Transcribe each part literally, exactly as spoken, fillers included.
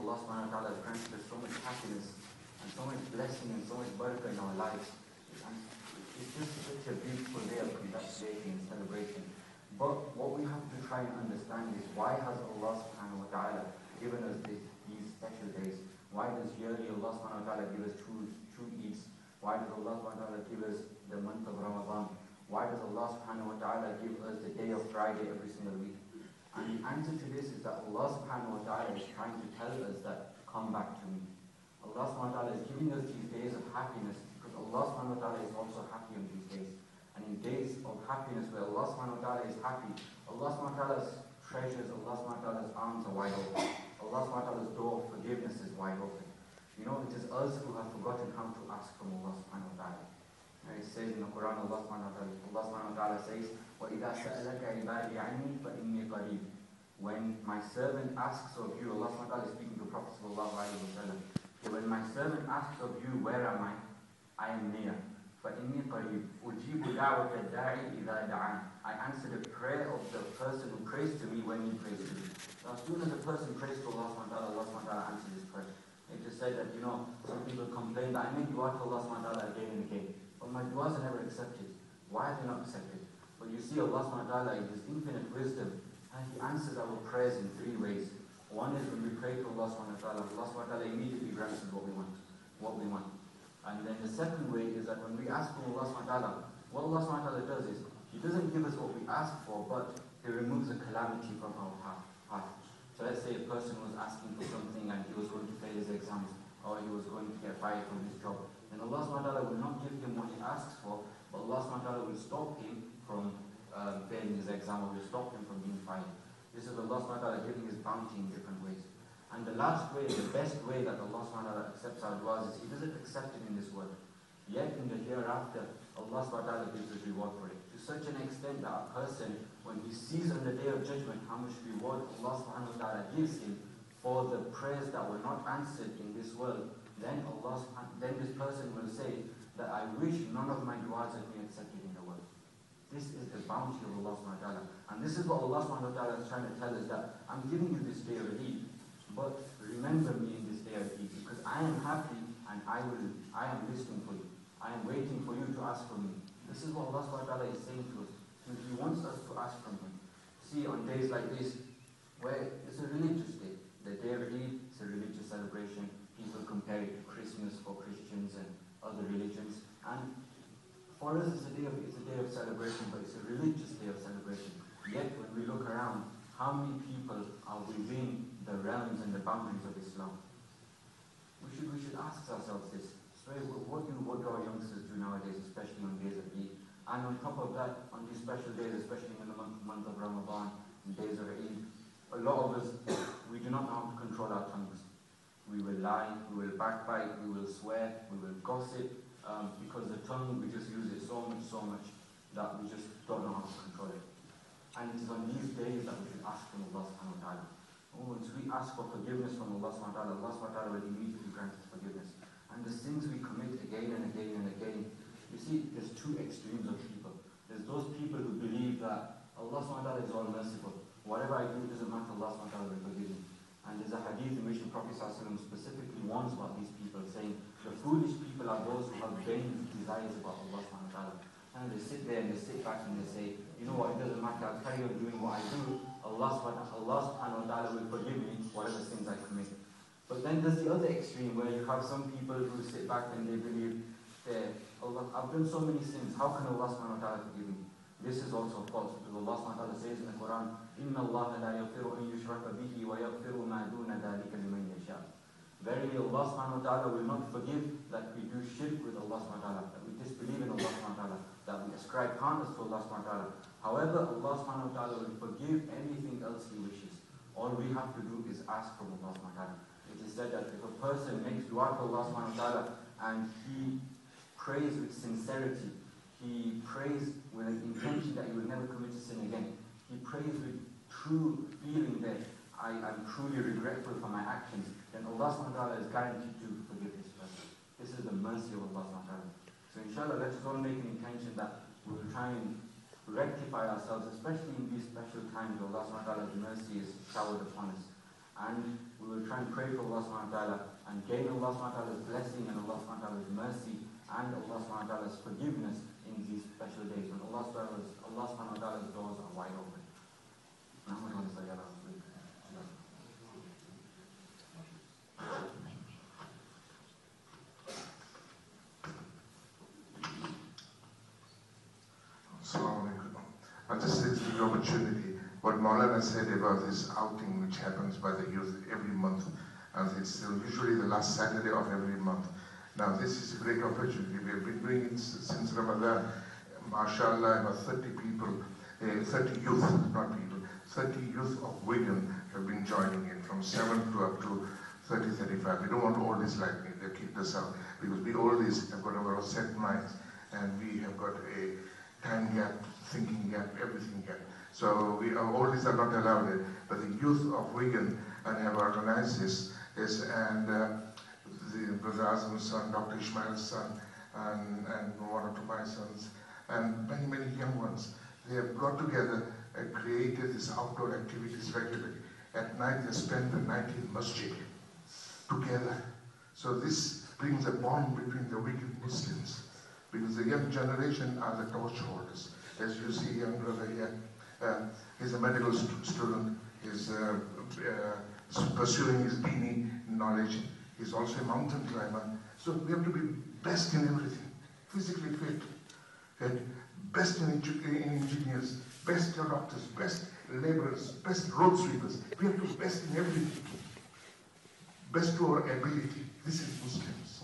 Allah subhanahu wa ta'ala has granted us so much happiness and so much blessing and so much barakah in our lives. And it's just such a beautiful day of congratulating and celebration. But what we have to try and understand is, why has Allah subhanahu wa ta'ala given us this, these special days? Why does yearly Allah subhanahu wa ta'ala give us two, two Eids? Why does Allah subhanahu wa ta'ala give us the month of Ramadan? Why does Allah subhanahu wa ta'ala give us the day of Friday every single week? And the answer to this is that Allah subhanahu wa ta'ala is trying to tell us that, come back to me. Allah subhanahu wa ta'ala is giving us these days of happiness because Allah subhanahu wa ta'ala is also happy on these days. And in days of happiness where Allah subhanahu wa ta'ala is happy, Allah subhanahu wa ta'ala's treasures, Allah subhanahu wa ta'ala's arms are wide open. Allah subhanahu wa ta'ala's door of forgiveness is wide open. You know, it is us who have forgotten how to ask from Allah subhanahu wa ta'ala. And it says in the Quran, Allah subhanahu wa ta'ala, Allah subhanahu wa ta'ala says, وَإِذَا سَأَلَكَ عِبَادِي عَنِّي فَإِنِّي قَرِيبٌ. When my servant asks of you, Allah subhanahu wa ta'ala is speaking to Prophet sallallahu alayhi wa sallam. When my servant asks of you, where am I? I am near. فَإِنِّي قَرِيبٌ أُجِيبُ دَعْوَةَ الدَّاعِ إِذَا دَعَانِ. I answer the prayer of the person who prays to me when he prays to me. So as soon as a person prays to Allah subhanahu wa ta'ala, Allah subhanahu wa ta'ala answers his prayer. It just said that, you know, some people complain that I make dua to Allah subhanahu wa ta'ala again and again, but my duas are never accepted. Why are they not accepted? But you see, Allah subhanahu wa ta'ala in His infinite wisdom, and He answers our prayers in three ways. One is when we pray to Allah subhanahu wa ta'ala, Allah subhanahu wa ta'ala immediately grants us what we want. What we want. And then the second way is that when we ask from Allah subhanahu wa ta'ala, what Allah subhanahu wa ta'ala does is, He doesn't give us what we ask for, but He removes a calamity from our path. So let's say a person was asking for something and he was going to fail his exams, or he was going to get fired from his job. Then Allah subhanahu wa ta'ala will not give him what he asks for, but Allah subhanahu wa ta'ala will stop him from um, failing his exam, or will stop him from being fired. This is Allah subhanahu wa ta'ala giving His bounty in different ways. And the last way, the best way that Allah subhanahu wa ta'ala accepts our du'as is He doesn't accept it in this world. Yet in the hereafter, Allah subhanahu wa ta'ala gives us reward for it. To such an extent that a person, when he sees on the Day of Judgment how much reward Allah subhanahu wa ta'ala gives him for the prayers that were not answered in this world, then Allah then this person will say that I wish none of my du'as had been accepted in the world. This is the bounty of Allah subhanahu wa ta'ala. And this is what Allah subhanahu wa ta'ala is trying to tell us, that I'm giving you this day of Eid, but remember me in this day of Eid, because I am happy and I will I am listening for you. I am waiting for you to ask from me. This is what Allah subhanahu wa ta'ala is saying to us. And He wants us to ask from Him. See, on days like this, where it's a religious day, the day of Eid is a religious celebration. People compare it to Christmas for Christians and other religions. And for us, it's a day of it's a day of celebration, but it's a religious day of celebration. Yet, when we look around, how many people are within the realms and the boundaries of Islam? We should we should ask ourselves this. So, what do what do our youngsters do nowadays, especially on days of Eid? And on top of that, on these special days, especially in the month, month of Ramadan, and days of Eid, a lot of us, we do not know how to control our tongues. We will lie, we will backbite, we will swear, we will gossip, um, because the tongue, we just use it so much, so much, that we just don't know how to control it. And it is on these days that we should ask from Allah subhanahu wa ta'ala. Once we ask for forgiveness from Allah subhanahu wa ta'ala, Allah subhanahu wa ta'ala will immediately grant us forgiveness. And the sins we commit again and again and again, you see, there's two extremes of people. There's those people who believe that Allah subhanahu wa ta'ala is all merciful. Whatever I do, it doesn't matter, Allah subhanahu wa ta'ala will forgive me. And there's a hadith in which the Prophet specifically warns about these people, saying, the foolish people are those who have vain desires about Allah subhanahu wa ta'ala. And they sit there and they sit back and they say, you know what, it doesn't matter, I'll carry on doing what I do, Allah subhanahu wa ta'ala will forgive me whatever sins I commit. But then there's the other extreme where you have some people who sit back and they believe, that Allah, I've done so many sins, how can Allah subhanahu wa ta'ala forgive me? This is also false, because Allah subhanahu wa ta'ala says in the Quran, إِنَّ اللَّهَ لَا يَغْفِرُ أَن يُشْرَكَ بِهِ وَيَغْفِرُ مَا دُونَ ذَلِكَ لِمَنْ يَشَاءُ. Verily Allah subhanahu wa ta'ala will not forgive that we do shirk with Allah subhanahu wa ta'ala, that we disbelieve in Allah subhanahu wa ta'ala, that we ascribe partners to Allah subhanahu wa ta'ala. However, Allah subhanahu wa ta'ala will forgive anything else He wishes. All we have to do is ask from Allah subhanahu wa ta'ala. It is said that if a person makes dua to Allah subhanahu wa ta'ala and he prays with sincerity, he prays with an intention that he will never commit a sin again, he prays with true feeling that I am truly regretful for my actions, then Allah subhanahu wa ta'ala is guaranteed to forgive this person. This is the mercy of Allah subhanahu wa ta'ala. So inshallah, let us all make an intention that we will try and rectify ourselves, especially in these special times where Allah subhanahu wa ta'ala's mercy is showered upon us. And we will try and pray for Allah subhanahu wa ta'ala and gain Allah subhanahu wa ta'ala's blessing and Allah subhanahu wa ta'ala's mercy and Allah subhanahu wa ta'ala's forgiveness in these special days when Allah subhanahu wa ta'ala's, Allah subhanahu wa ta'ala's doors are wide open. I'll just take the opportunity, what Maulana said about this outing which happens by the youth every month, and it's usually the last Saturday of every month. Now this is a great opportunity. We have been doing it since Ramadan. MashaAllah, about thirty people, uh, thirty youth, not people, thirty youth of Wigan have been joining in from seven to up to thirty, thirty-five. We don't want all this like me, they keep this up, because we always have got our set minds, and we have got a time gap, thinking gap, everything gap. So we are, all these are not allowed, but the youth of Wigan and have organized this, this and uh, the Brother Azam's son, Doctor Ishmael's son, and, and one or two of my sons, and many, many young ones. They have got together and created these outdoor activities regularly. At night they spend the night in Masjid together. So this brings a bond between the Wigan Muslims, because the young generation are the torch holders. As you see, young brother here, uh, he's a medical st student, he's uh, uh, pursuing his dini knowledge, he's also a mountain climber. So we have to be best in everything, physically fit, and best in, in engineers, best doctors, best laborers, best road sweepers. We have to be best in everything, best to our ability. This is Muslims.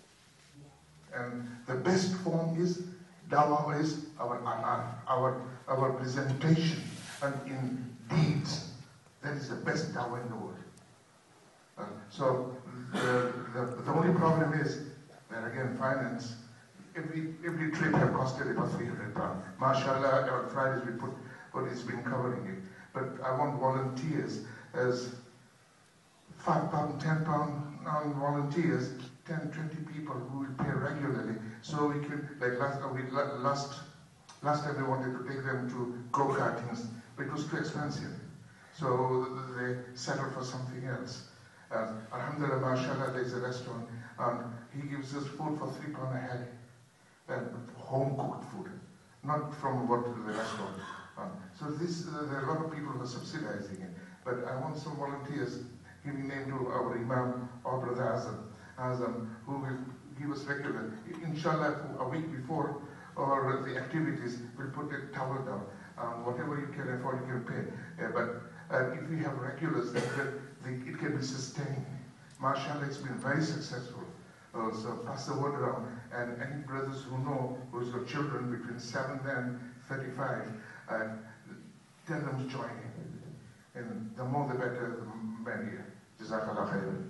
And the best form is dawah, is our amal, our, our presentation, and in deeds. That is the best dawah in the world. Uh, so the, the, the only problem is that again finance, every every trip has costed about three hundred pounds. MashaAllah, on Fridays we put what is been covering it. But I want volunteers as five pound, ten pound non-volunteers, ten, twenty people who will pay regularly. So we can, like last, uh, we, last, last time we wanted to take them to go-kartings, but it was too expensive. So they settled for something else. Uh, Alhamdulillah, mashallah, there's a restaurant, and he gives us food for three pound a head, and home-cooked food, not from what the restaurant. Um, so this, uh, there are a lot of people who are subsidizing it, but I want some volunteers giving name to our Imam or Brother Azam, Azam, who will give us regular, inshallah, a week before, or the activities, we'll put a towel down. Um, whatever you can afford, you can pay. Uh, but uh, if we have regulars, then it can be sustained. MashaAllah, it's been very successful. Uh, so pass the word around, and any brothers who know, who's got children between seven and thirty-five, uh, tell them to join in. And the more the better, the merrier. JazakAllah khairan.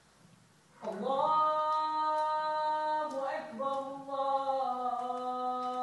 Allahu Akbar, Allah.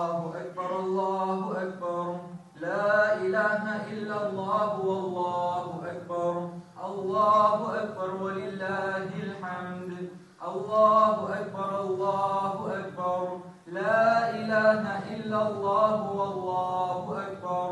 الله أكبر الله أكبر لا إله إلا الله والله أكبر الله أكبر ولله الحمد الله أكبر الله أكبر لا إله إلا الله والله أكبر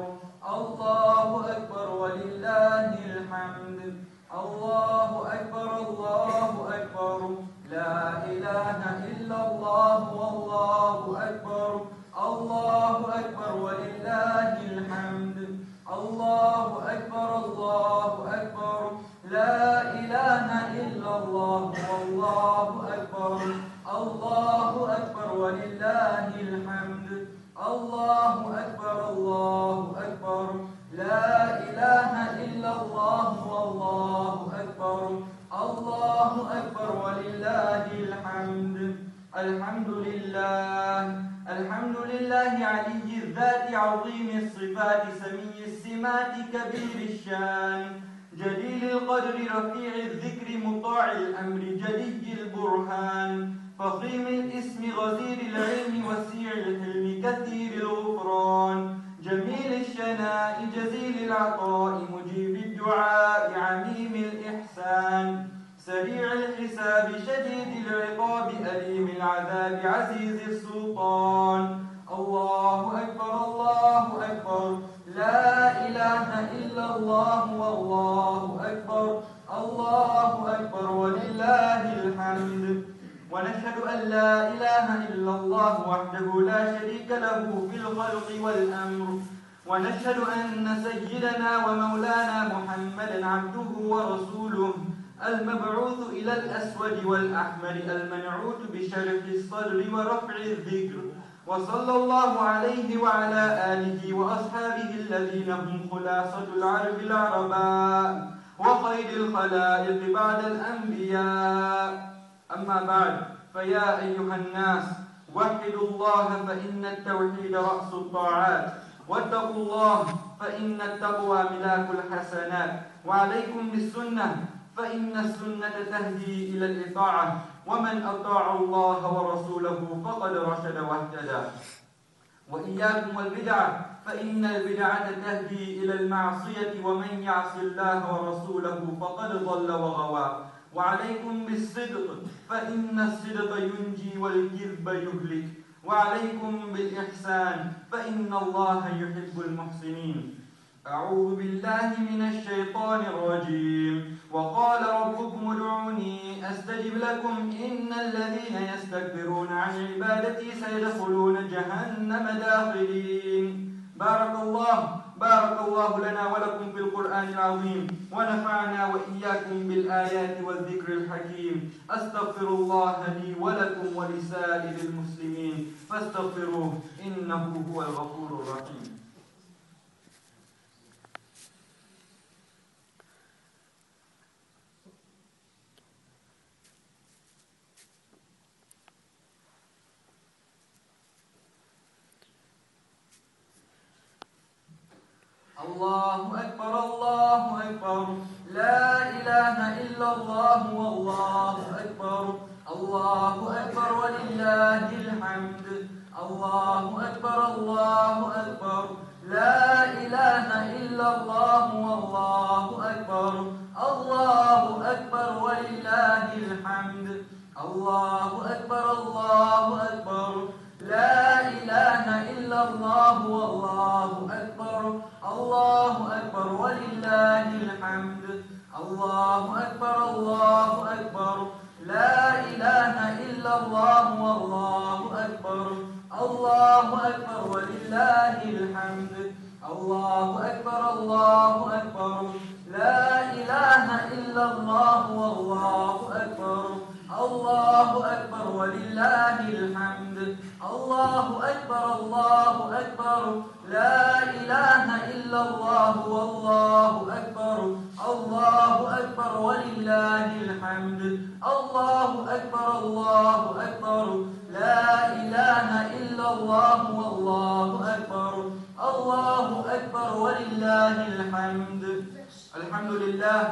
الله أكبر ولله الحمد الله أكبر الله أكبر لا إله إلا الله والله أكبر الله أكبر ولله الحمد الله أكبر الله أكبر لا إله إلا الله والله أكبر الله أكبر ولله الحمد الله أكبر الله أكبر لا إله إلا الله والله أكبر الله أكبر ولله الحمد الحمد لله الحمد لله علي الذات عظيم الصفات سمي السمات كبير الشان جليل القدر رفيع الذكر مطاع الأمر جلي البرهان فخيم الاسم غزير العلم وسيع الحلم كثير الغفران جميل الشناء جزيل العطاء مجيب الدعاء عميم الإحسان سريع الحساب شديد العقاب أليم العذاب عزيز السلطان الله أكبر الله أكبر لا إله إلا الله والله أكبر الله أكبر ولله الحمد ونشهد أن لا إله إلا الله وحده لا شريك له في الخلق والأمر ونشهد أن سيدنا ومولانا محمدا عبده ورسوله المبعوث إلى الأسود والأحمر المنعوت بشرف الصدر ورفع الذكر وصلى الله عليه وعلى آله وأصحابه الذين هم خلاصة العرب العرباء وخير الخلائق بعد الأنبياء أما بعد فيا أيها الناس وحدوا الله فإن التوحيد رأس الطاعات واتقوا الله فإن التقوى ملاك الحسنات وعليكم بالسنة فإن السنة تهدي إلى الإطاعة ومن أطاع الله ورسوله فقد رشد واهتدى وإياكم والبدعة فإن البدعة تهدي إلى المعصية ومن يعص الله ورسوله فقد ضل وغوى وعليكم بالصدق فإن الصدق ينجي والكذب يهلك وعليكم بالإحسان فإن الله يحب المحسنين أعوذ بالله من الشيطان الرجيم وقال ربكم ادعوني أستجب لكم إن الذين يستكبرون عن عبادتي سيدخلون جهنم داخلين بارك الله بارك الله لنا ولكم في القرآن العظيم ونفعنا وإياكم بالآيات والذكر الحكيم أستغفر الله لي ولكم ولسائر المسلمين فاستغفروه إنه هو الغفور الرحيم الله أكبر الله أكبر لا إله إلا الله والله أكبر الله أكبر ولله الحمد الله أكبر الله أكبر لا إله إلا الله والله أكبر الله أكبر ولله الحمد الله أكبر الله أكبر لا إله إلا الله والله أكبر الله أكبر ولله الحمد الله أكبر الله أكبر لا إله إلا الله والله أكبر الله أكبر ولله الحمد الله أكبر الله أكبر لا إله إلا الله والله أكبر الله أكبر ولله الحمد الله أكبر الله أكبر لا إله إلا الله والله أكبر الله أكبر ولله الحمد الله أكبر الله أكبر لا إله إلا الله والله أكبر الله أكبر ولله الحمد الحمد لله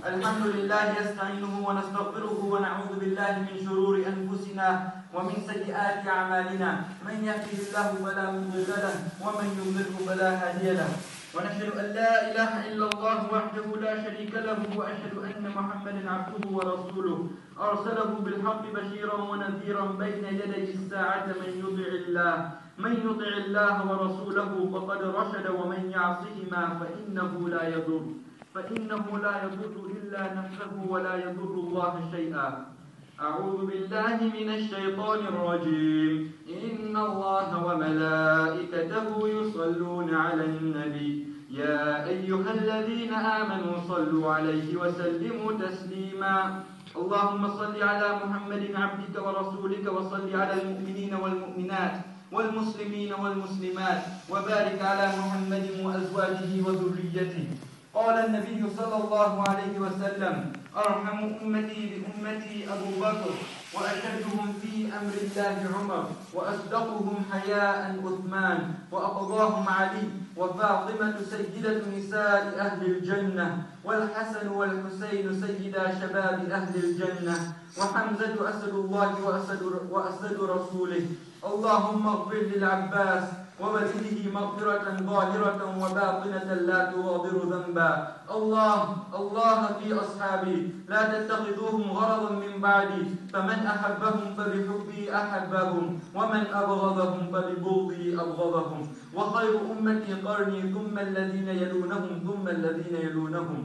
الحمد لله نستعينه ونستغفره ونعوذ بالله من شرور أنفسنا ومن سيئات أعمالنا من يهده الله فلا مضل له ومن يضلله فلا هادي له ونشهد أن لا إله إلا الله وحده لا شريك له وأشهد أن محمدا عبده ورسوله أرسله بالحق بشيرا ونذيرا بين يدي الساعة من يطع الله من يطع الله ورسوله فقد رشد ومن يعصهما فإنه لا يضر فإنه لا يضر إلا نفسه ولا يضر الله شيئا. أعوذ بالله من الشيطان الرجيم. إن الله وملائكته يصلون على النبي يا أيها الذين آمنوا صلوا عليه وسلموا تسليما. اللهم صل على محمد عبدك ورسولك وصل على المؤمنين والمؤمنات والمسلمين والمسلمات وبارك على محمد وأزواجه وذريته. قال النبي صلى الله عليه وسلم: أرحم أمتي بأمتي أبو بكر وأشدهم في أمر الله عمر وأصدقهم حياء عثمان وأقضاهم علي وفاطمة سيدة نساء أهل الجنة والحسن والحسين سيدا شباب أهل الجنة وحمزة أسد الله وأسد, وأسد رسوله. اللهم اغفر للعباس وولده مغفرة ظاهرة وباطنة لا تغادر ذنبا. الله الله في أصحابي لا تتخذوهم غرضا من بعدي فمن أحبهم فبحبي أحبهم ومن أبغضهم فببغضي أبغضهم. وخير أمتي قرني ثم الذين يلونهم ثم الذين يلونهم.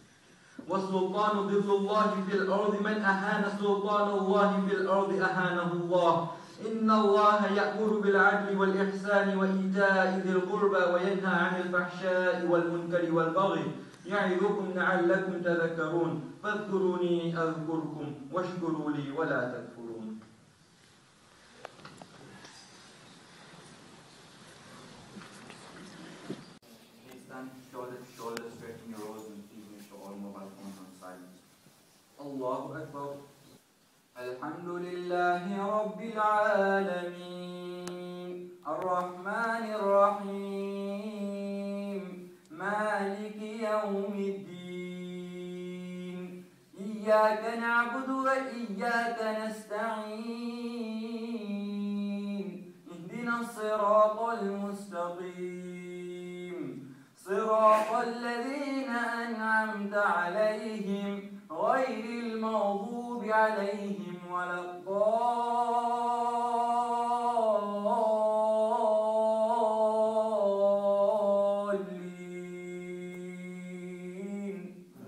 والسلطان ظل الله في الأرض من أهان سلطان الله في الأرض أهانه الله. إن الله يأمر بالعدل والإحسان وإيتاء ذي القربى وينهى عن الفحشاء والمنكر والبغي يعظكم لعلكم تذكرون. فاذكروني أذكركم واشكروا لي ولا تكفرون. Please stand shoulder to shoulder, stretching your rows and please make sure all mobile phones are on silent. Allahu Akbar. الحمد لله رب العالمين الرحمن الرحيم مالك يوم الدين إياك نعبد وإياك نستعين اهدنا الصراط المستقيم صراط الذين أنعمت عليهم غير المغضوب عليهم ولا الضالين.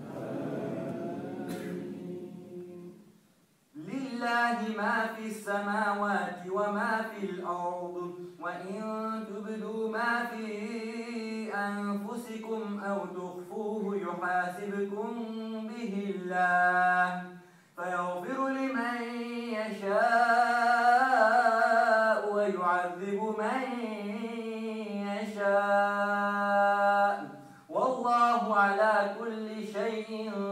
لله ما في السماوات وما في الأرض وإن تبدوا ما في أنفسكم أو تخفوه يحاسبكم به الله فيغفر لمن يشاء ويعذب من يشاء والله على كل شيء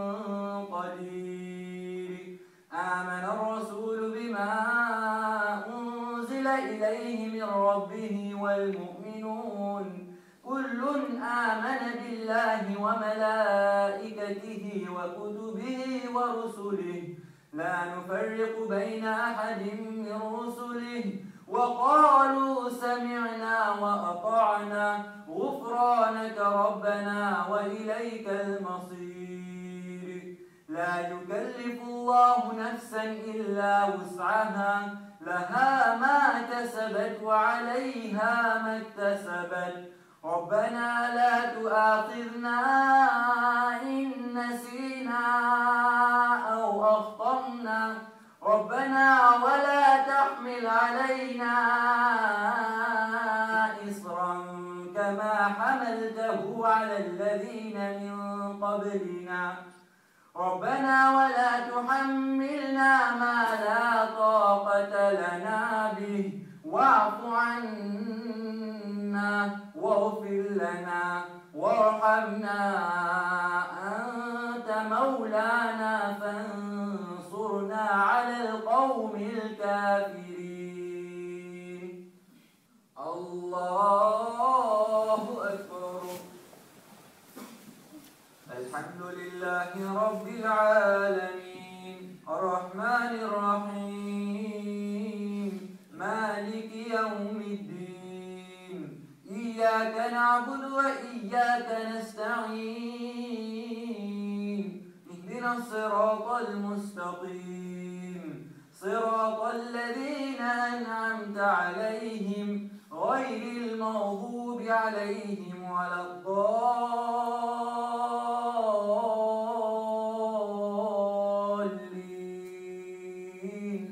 قدير. آمن الرسول بما أنزل إليه من ربه والمؤمنون كل آمن بالله وملائكته وكتبه ورسله لا نفرق بين أحد من رسله وقالوا سمعنا وأطعنا غفرانك ربنا وإليك المصير. لا يكلف الله نفسا إلا وسعها لها ما كسبت وعليها ما اكتسبت. ربنا لا تؤاخذنا إن نسينا أو أخطأنا ربنا ولا تحمل علينا إصرا كما حملته على الذين من قبلنا ربنا ولا تحملنا ما لا طاقة لنا به واعف عنا واغفر لنا وارحمنا أنت مولانا فانصرنا على القوم الكافرين. الله أكبر. الحمد لله لله رب العالمين الرحمن الرحيم مالك يوم الدين إياك نعبد وإياك نستعين اهدنا الصراط المستقيم صراط الذين أنعمت عليهم غير المغضوب عليهم ولا الضالين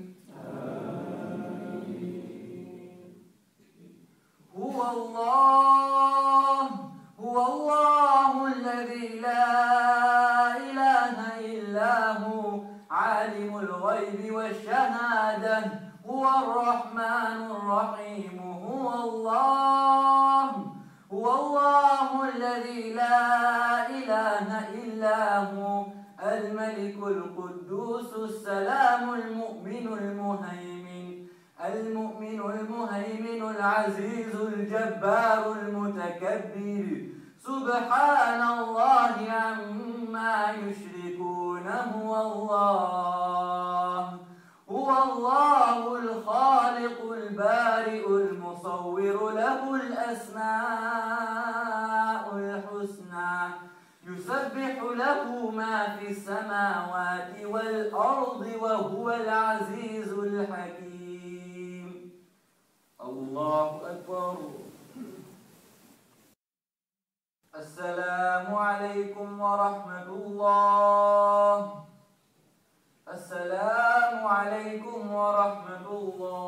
هو الله هو الله الذي لا إله إلا هو عالم الغيب والشهادة هو الرحمن الرحيم هو الله هو الله الذي لا إله إلا هو الملك القدوس السلام المؤمن المهيمن المؤمن المهيمن العزيز الجبار المتكبر سبحان الله عما يشركون هو الله هو الله الخالق البارئ المصور له الأسماء الحسنى يسبح له ما في السماوات والأرض وهو العزيز الحكيم الله أكبر السلام عليكم ورحمة الله السلام عليكم ورحمة الله